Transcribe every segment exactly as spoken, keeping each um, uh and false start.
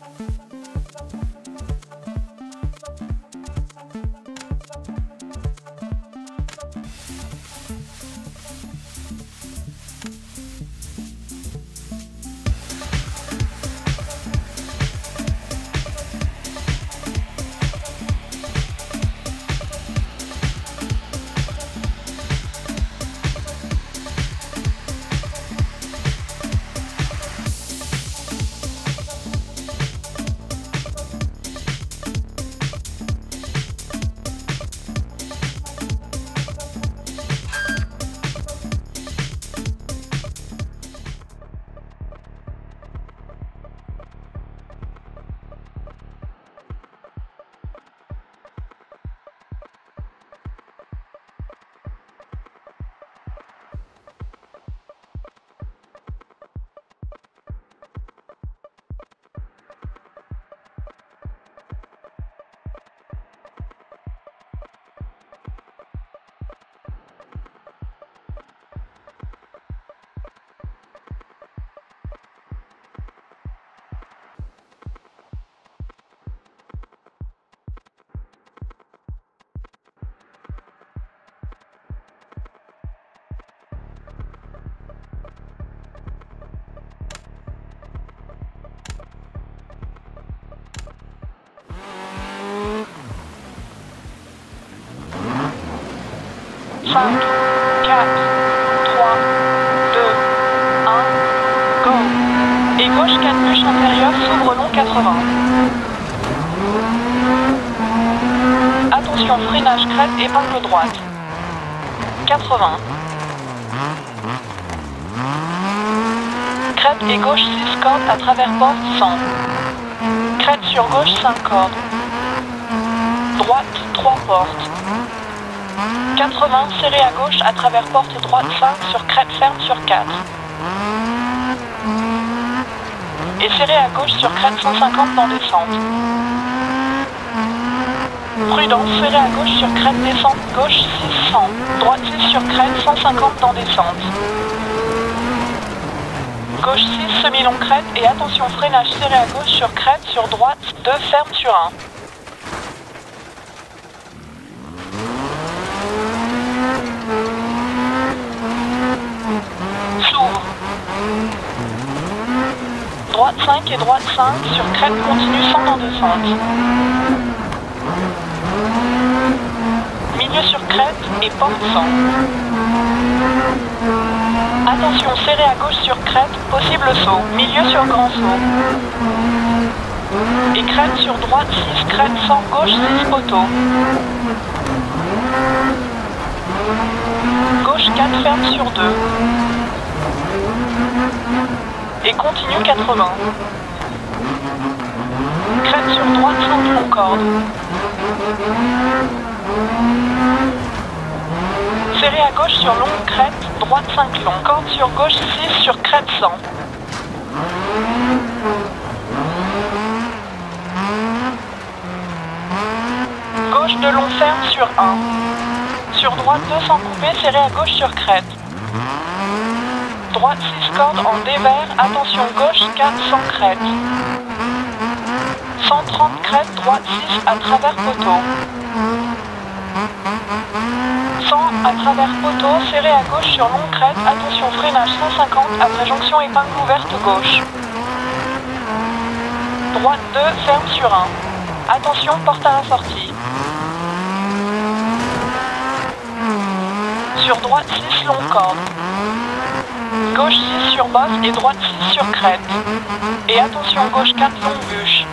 cinq, quatre, trois, deux, un, go. Et gauche quatre bûches antérieures s'ouvre long quatre-vingts. Attention, freinage crête, épingle droite. quatre-vingts. Crête et gauche six cordes à travers porte cent. Crête sur gauche cinq cordes. Droite trois portes. quatre-vingts, serré à gauche à travers porte droite cinq sur crête ferme sur quatre. Et serré à gauche sur crête cent cinquante dans descente. Prudence, serré à gauche sur crête descente gauche six cents. Droite six sur crête cent cinquante dans descente. Gauche six, semi-long crête et attention freinage serré à gauche sur crête sur droite deux ferme sur un. Droite cinq et droite cinq sur crête continue cent dans descente. Milieu sur crête et porte cent. Attention serré à gauche sur crête, possible saut. Milieu sur grand saut. Et crête sur droite six, crête cent, gauche six poteaux. Gauche quatre ferme sur deux. Et continue quatre-vingts. Crête sur droite cinq long corde. Serré à gauche sur longue crête, droite cinq long. Corde sur gauche six sur crête cent. Gauche de long ferme sur un. Sur droite deux cents coupé, serré à gauche sur crête. Droite six cordes en dévers, attention gauche quatre cents crête. cent trente crête, droite six à travers poteau. cent à travers poteau, serré à gauche sur longue crête, attention freinage cent cinquante après jonction épingle ouverte gauche. Droite deux, ferme sur un. Attention, porte à la sortie. Sur droite six, long corde. Gauche six sur bosse et droite six sur crête. Et attention gauche quatre longue bûche.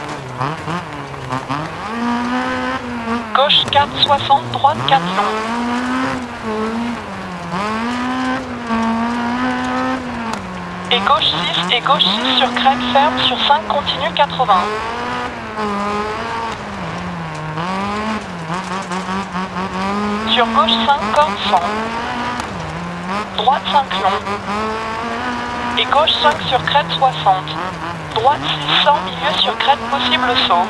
Gauche quatre soixante, droite quatre long. Et gauche six et gauche six sur crête ferme sur cinq continue quatre-vingts. Sur gauche cinq corde cent. Droite cinq long. Et gauche cinq sur crête soixante. Droite six cents, milieu sur crête possible saut.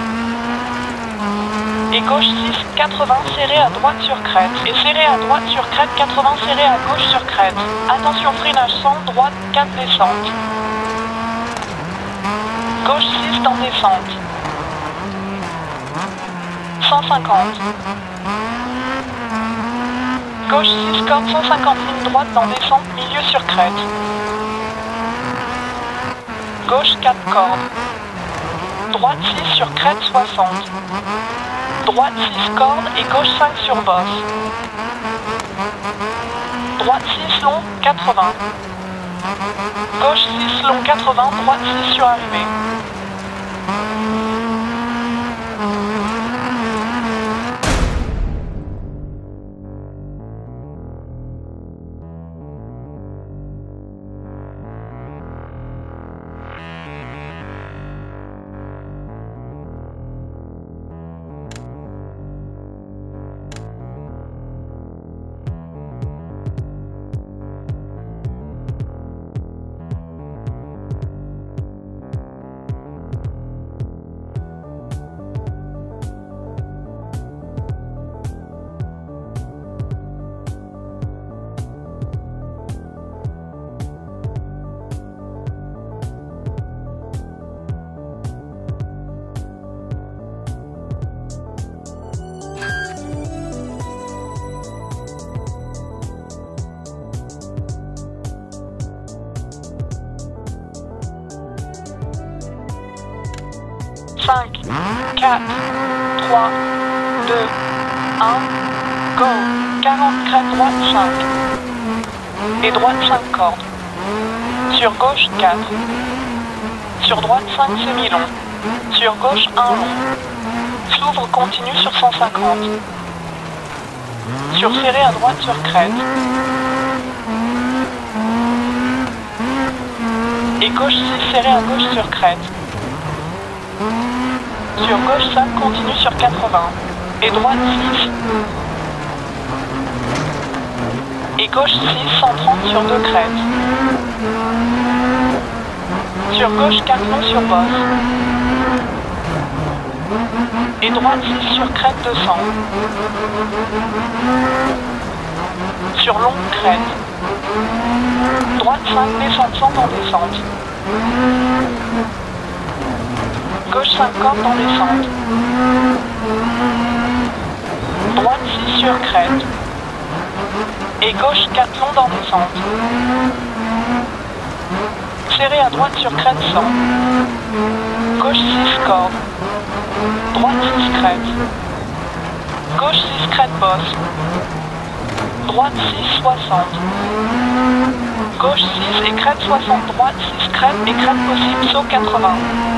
Et gauche six, quatre-vingts serré à droite sur crête. Et serré à droite sur crête, quatre-vingts serré à gauche sur crête. Attention freinage cent, droite quatre descente. Gauche six dans descente. cent cinquante. Gauche six corde cent cinquante ligne droite dans descente milieu sur crête. Gauche quatre cordes. Droite six sur crête soixante. Droite six cordes et gauche cinq sur bosse. Droite six long quatre-vingts. Gauche six long quatre-vingts, droite six sur arrivée. cinq, quatre, trois, deux, un, go. quarante crête droite cinq. Et droite cinq cordes. Sur gauche quatre. Sur droite cinq semi-long. Sur gauche un long. S'ouvre continue sur cent cinquante. Sur serré à droite sur crête. Et gauche six serré à gauche sur crête. Sur gauche cinq continue sur quatre-vingts. Et droite six. Et gauche six cent trente sur deux crêtes. Sur gauche quatre longs sur bosse. Et droite six sur crête deux cents. Sur longue crête. Droite cinq descente cent en descente. Gauche cinq cordes dans descente. Droite six sur crête. Et gauche quatre longs dans descente. Serré à droite sur crête cent. Gauche six cordes. Droite six crête. Gauche six crête bosse. Droite six soixante. Gauche six et crête soixante. Droite six crête et crête possible saut quatre-vingts.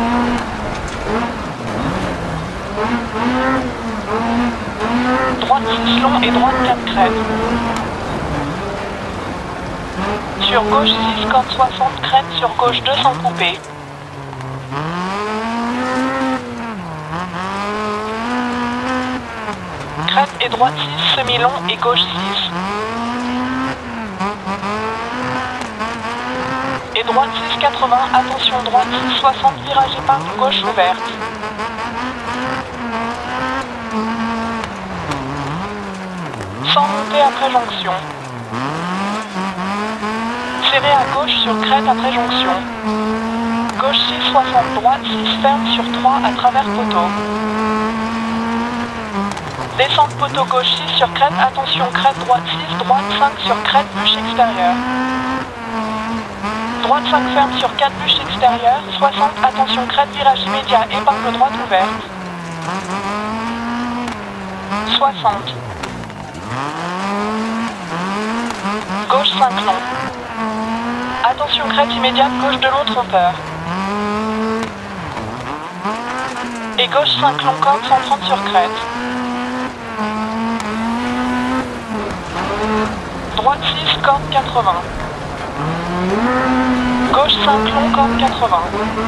Droite six long et droite quatre crêtes. Sur gauche six corde soixante crêtes, sur gauche deux cents coupés. Crête et droite six semi-long et gauche six. Et droite six quatre-vingts, attention droite six soixante, virage épingle gauche ouverte. Sans monter après jonction. Serré à gauche sur crête après jonction. Gauche six soixante, droite six ferme sur trois à travers poteau. Descente poteau gauche six sur crête, attention crête droite six, droite cinq sur crête, bûche extérieure. Droite cinq ferme sur quatre bûches extérieures, soixante, attention crête, virage immédiat, épingle droite ouverte. soixante. Gauche cinq long. Attention crête immédiate, gauche de long trompeur. Et gauche cinq long corde cent trente sur crête. Droite six corde quatre-vingts. Gauche cinq long corde quatre-vingts.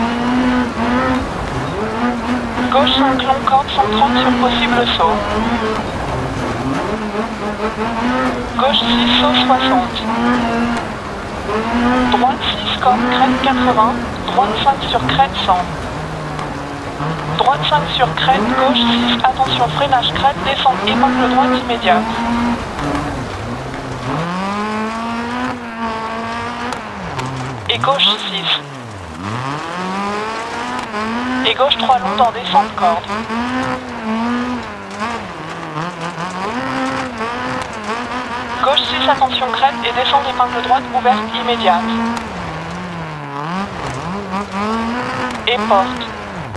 Gauche cinq long corde cent trente sur possible saut. Gauche six saut soixante. Droite six corde crête quatre-vingts. Droite cinq sur crête cent. Droite cinq sur crête, gauche six, attention freinage crête, descente épingle droite immédiate. Et gauche six. Et gauche trois longs dans descente corde. Gauche six, attention crête et descente épingle droite ouverte immédiate. Et porte.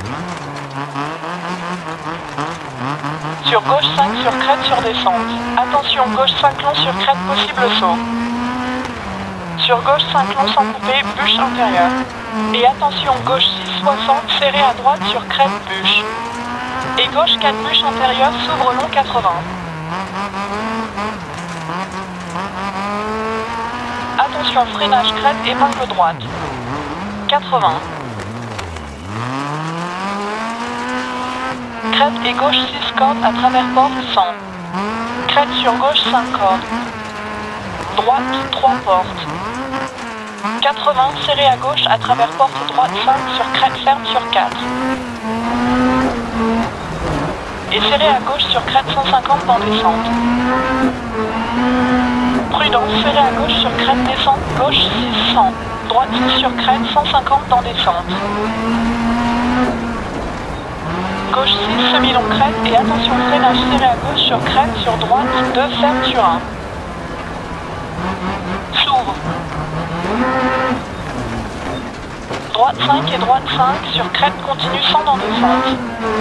Sur gauche cinq sur crête sur descente. Attention gauche cinq long sur crête possible saut. Sur gauche cinq long sans couper, bûche intérieure. Et attention gauche six soixante serré à droite sur crête bûche. Et gauche quatre bûches intérieure s'ouvre long quatre-vingts. Attention freinage crête épingle droite. quatre-vingts. Crête et gauche six cordes à travers porte cent. Crête sur gauche cinq cordes. Droite trois portes. quatre-vingts serré à gauche à travers porte droite cinq sur crête ferme sur quatre. Et serré à gauche sur crête cent cinquante dans descente. Prudence, serré à gauche sur crête descente gauche six cents. Droite six sur crête cent cinquante dans descente. Gauche six semi-long crête et attention freinage serré à gauche sur crête sur droite deux ferme sur un. S'ouvre. Droite cinq et droite cinq sur crête continue cent dans descente.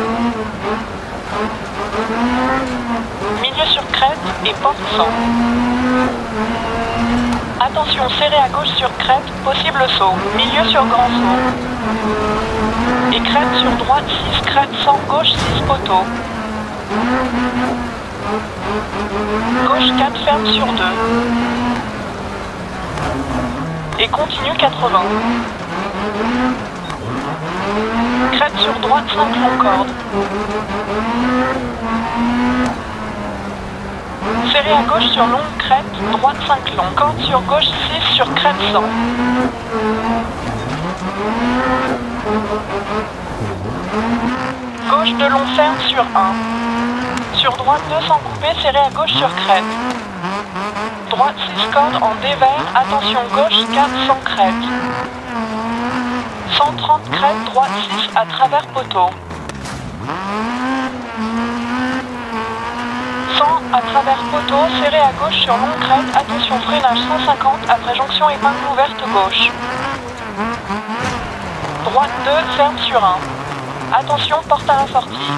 Milieu sur crête et porte cent. Attention serré à gauche sur crête, possible saut. Milieu sur grand saut. Et crête sur droite six, crête cent, gauche six poteaux. Gauche quatre ferme sur deux. Et continue quatre-vingts. Crête sur droite cinq long corde. Serré à gauche sur longue crête, droite cinq long. Corde sur gauche six sur crête cent. Gauche de long ferme sur un. Sur droite deux sans couper, serré à gauche sur crête. Droite six cordes en dévers, attention gauche quatre sans crête. cent trente crête, droite six à travers poteau. cent à travers poteau, serré à gauche sur longue crête, attention freinage cent cinquante après jonction épingle ouverte gauche. Droite deux, ferme sur un. Attention, porte à la sortie.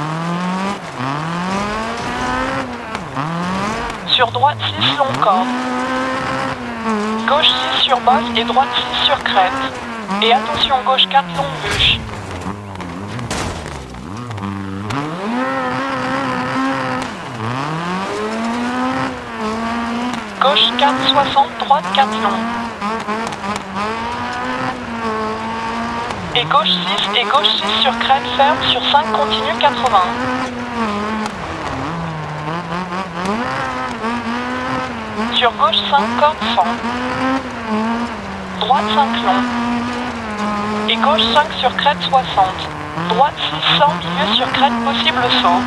Sur droite six, long corde. Gauche six sur basse et droite six sur crête. Et attention, gauche quatre, long bûche. Gauche quatre soixante, droite quatre long. Et gauche six et gauche six sur crête ferme sur cinq continue quatre-vingts. Sur gauche cinq corde cent. Droite cinq long. Et gauche cinq sur crête soixante. Droite six cents, milieu sur crête possible saut.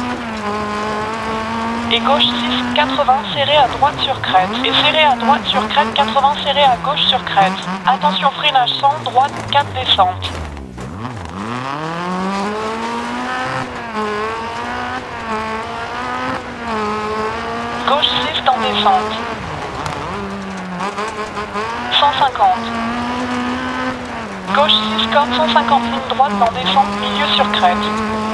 Et gauche six quatre-vingts serré à droite sur crête. Et serré à droite sur crête quatre-vingts serré à gauche sur crête. Attention freinage cent, droite quatre descente. Gauche six dans descente. cent cinquante. Gauche six corde cent cinquante ligne droite dans descente milieu sur crête.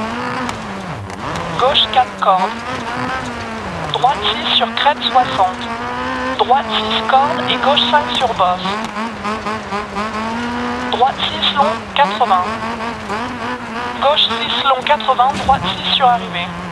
Gauche quatre cordes. Droite six sur crête soixante. Droite six cordes et gauche cinq sur bosse. Droite six long quatre-vingts. Gauche six long quatre-vingts, droite six sur arrivée.